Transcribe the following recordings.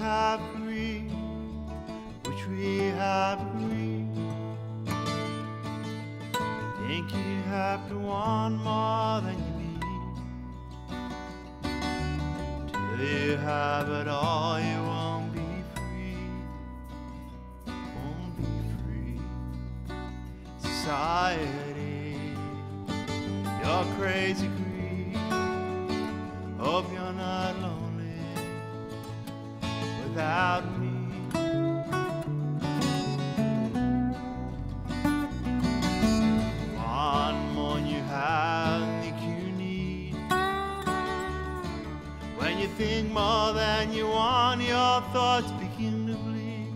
have agreed, which we have agreed. Think you have to want more than you need. Till you have it all, you won't be free. Won't be free. Society, your crazy greed. Hope you're not lonely without me. One more you have, think you need. When you think more than you want, your thoughts begin to bleed.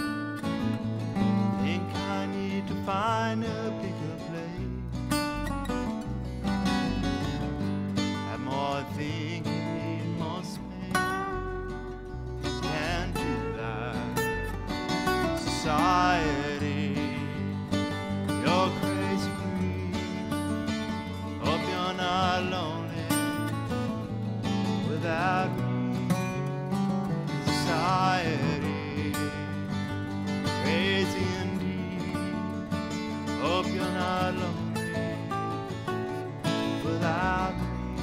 Think I need to find a bigger place. Have more think you need more space. Can't do that. Society, you're crazy greed. Hope you're not lonely without me. Society, crazy indeed. Hope you're not lonely without me.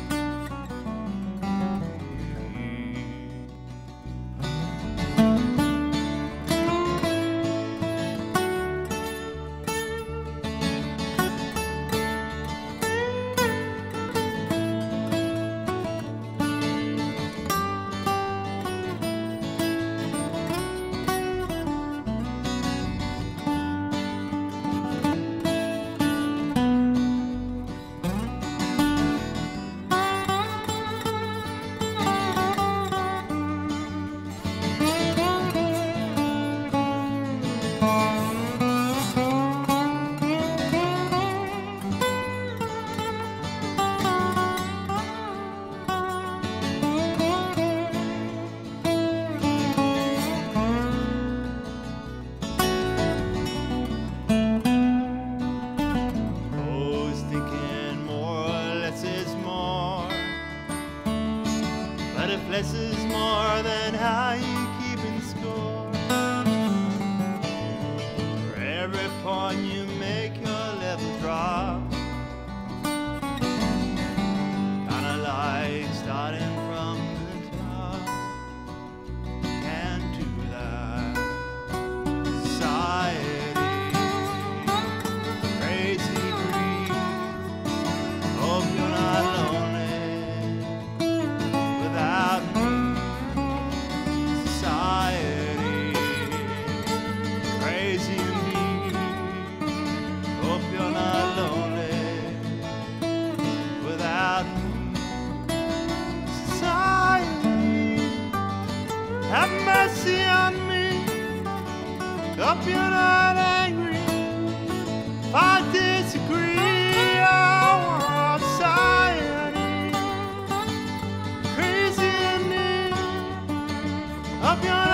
But if less is more, then how you keeping score? For every point you make, your level drops. Kinda like starting from the top. Can't do that. Society, crazy greed. Hope you're not lonely without me. Society, crazy indeed. Hope you're not lonely without me. Society, have mercy on me. Hope you're not angry if I disagree. I want society, crazy indeed. Hope you're